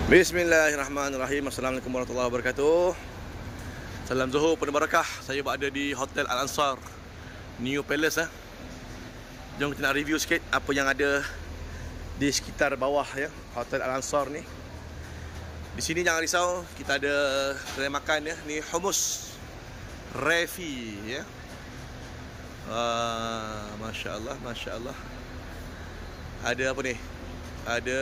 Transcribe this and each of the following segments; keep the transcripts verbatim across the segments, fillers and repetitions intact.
Bismillahirrahmanirrahim. Assalamualaikum warahmatullahi wabarakatuh. Salam Zuhur penuh barakah. Saya berada di Hotel Al-Ansar New Palace eh. Jom kita nak review sikit apa yang ada di sekitar bawah ya, Hotel Al-Ansar ni. Di sini jangan risau, kita ada kedai makan ya. Ni hummus Refi ya. Ah, masya-Allah, masya-Allah. Ada apa ni? Ada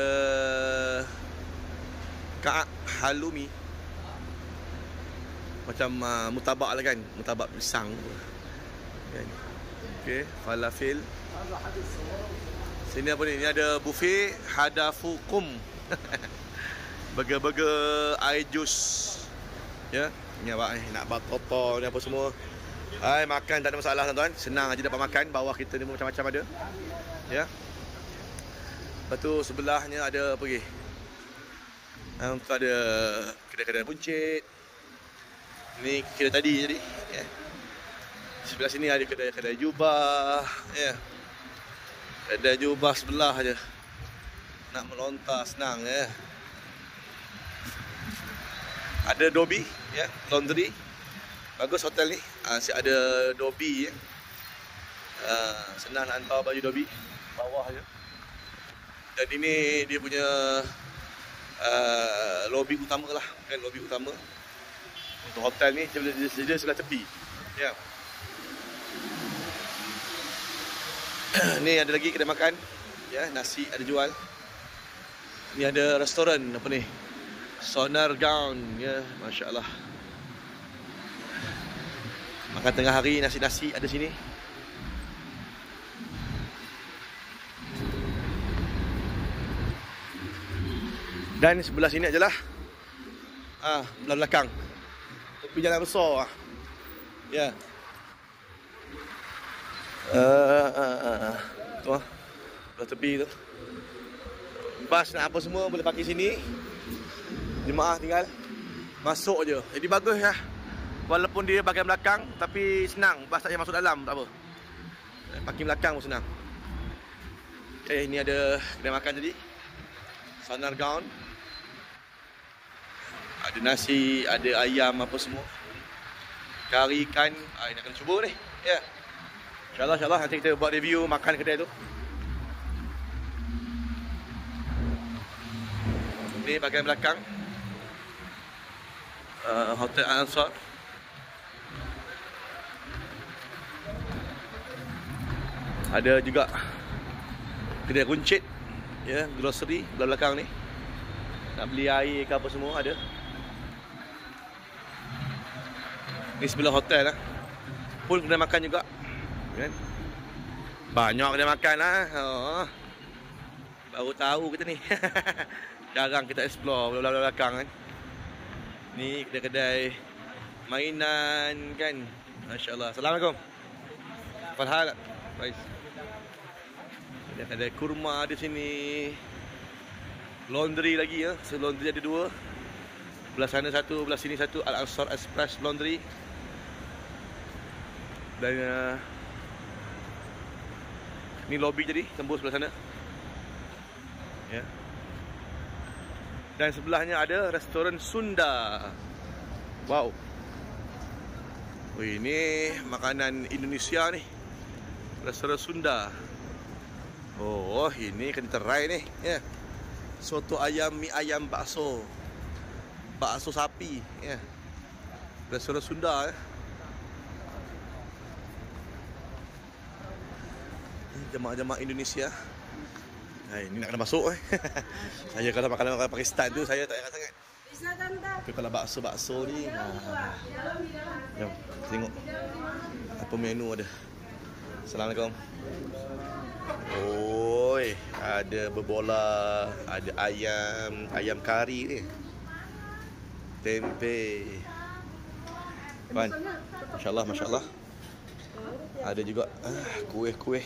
Ka'ak halumi. Macam uh, mutabak lah kan, mutabak pisang kan. Okey, falafel. Sini apa ni? Ni ada buffet hadafukum. Burger-burger air jus. Ya, ni awak eh, nak batoto ni apa semua. Hai, makan tak ada masalah tuan-tuan. Senang aja dapat makan. Bawah kita ni macam-macam ada. Ya. Lepas tu sebelahnya ada apa lagi? Um, tu ada kedai-kedai buncit. Ni kedai tadi jadi ya. Sebelah sini ada kedai-kedai jubah ya. Kedai jubah sebelah aja. Nak melontar senang ya. Ada Dobi ya, laundry. Bagus hotel ni. Ah, si ada Dobi ya. Ah, senang nak hantar baju Dobi bawah aja. Dan ini dia punya Uh, lobi utama lah kan, lobi utama untuk hotel ni. Dia, dia, dia sebelah tepi ya. Ni ada lagi kedai makan ya, nasi ada jual. Ni ada restoran apa ni, Sonargaon ya, masya-Allah. Makan tengah hari, nasi-nasi ada sini. Dan sebelah sini ajalah. Ah, belah belakang. Tepi jalan besar ah. Ya. Uh, uh, uh. Tu ah. Belah tepi tu. Bas nak apa semua boleh parking sini. Jemaah tinggal masuk je. Jadi bagus ya. Walaupun dia bahagian belakang tapi senang. Bas tak payah masuk dalam, tak apa. Parking belakang pun senang. Okay, ini ada kedai makan tadi. Sonargaon. Ada nasi, ada ayam apa semua. Kari ikan. Ah, nak kena cuba ni. Ya. Yeah. InsyaAllah, insyaAllah nanti kita buat review makan kedai tu. Ni bahagian belakang uh, Hotel Al-Ansar. Ada juga kedai runcit ya, grocery belah belakang ni. Nak beli air ke apa semua ada. Ni sebelah hotel lah. Pun kedai makan juga kan? Banyak kedai makan lah. Oh. Baru tahu kita ni. Jarang kita explore belah belakang kan. Ni kedai-kedai mainan kan. Masya-Allah. Assalamualaikum. Farhal. Baik. Ada kurma di sini. Laundry lagi ya. So, laundry ada dua. Belah sana satu, belah sini satu. Al-Ansar Express Laundry. Dan uh, ni lobby jadi tembus sebelah sana. Ya. Dan sebelahnya ada restoran Sunda. Wow. Oh, ini makanan Indonesia ni. Restoran Sunda. Oh, ini kena try ni ya. Soto ayam, mi ayam, bakso. Bakso sapi ya. Restoran Sunda ya. Jemaah-jemaah Indonesia. Hai, ini nak kena masuk eh. Saya kalau makan makanan Pakistan tu saya tak ingat sangat. Tapi kalau bakso-bakso ni, ha. Jom tengok apa menu ada. Assalamualaikum. Oi, ada berbola, ada ayam, ayam kari ni. Tempe. Kan? Masya-Allah, masya-Allah. Ada juga ah, kuih-kuih.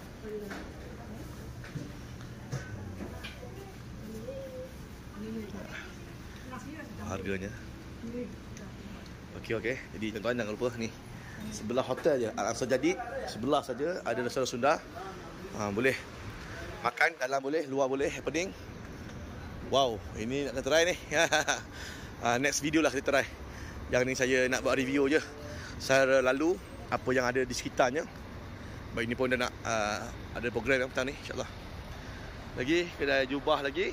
Harganya. Okey okey. Jadi tuan-tuan jangan lupa ni. Sebelah hotel je Al-Ansar Jadid, sebelah saja ada restoran Sunda. Ha, boleh makan dalam boleh, luar boleh, happening. Wow, ini nak try ni. uh, Next video lah kita try. Yang ni saya nak buat review je secara lalu apa yang ada di sekitarnya. Baik, ni pun dah nak uh, ada program yang petang ni, insyaAllah. Lagi, kedai jubah lagi.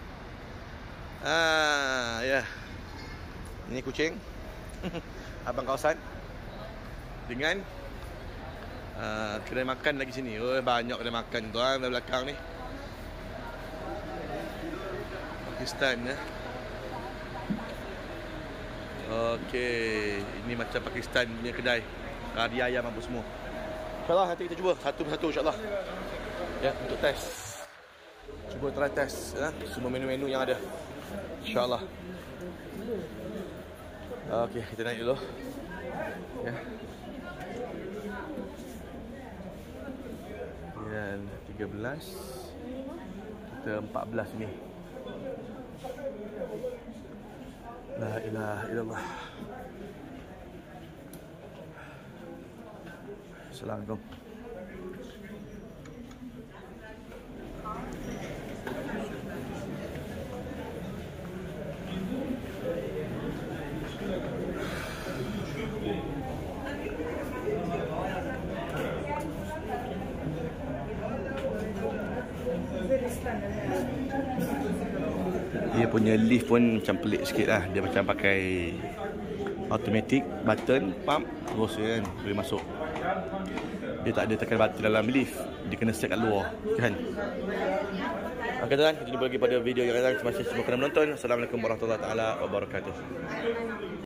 Ah, ya. Yeah. Ini kucing. Abang kawasan. Dengan uh, kedai makan lagi sini. Oh, banyak kedai makan tuan di belakang ni. Pakistan ya. Okey, ini macam Pakistan punya kedai. Kari ayam apa semua. InsyaAllah nanti kita cuba satu persatu insyaAllah. Ya, untuk test. Cuba try test ya, semua menu-menu yang ada. InsyaAllah. Okey, kita naik dulu. Ya. Yang tiga belas. Kita empat belas ni. La ilaha illallah. Assalamualaikum. Dia punya lift pun macam pelik sikit lah. Dia macam pakai automatic button, pump, terus kan boleh masuk. Dia tak ada tekan button dalam lift. Dia kena set kat luar kan. Ok tuan, kita jumpa lagi pada video yang akan datang. Terima kasih semua kerana menonton. Assalamualaikum warahmatullahi wabarakatuh.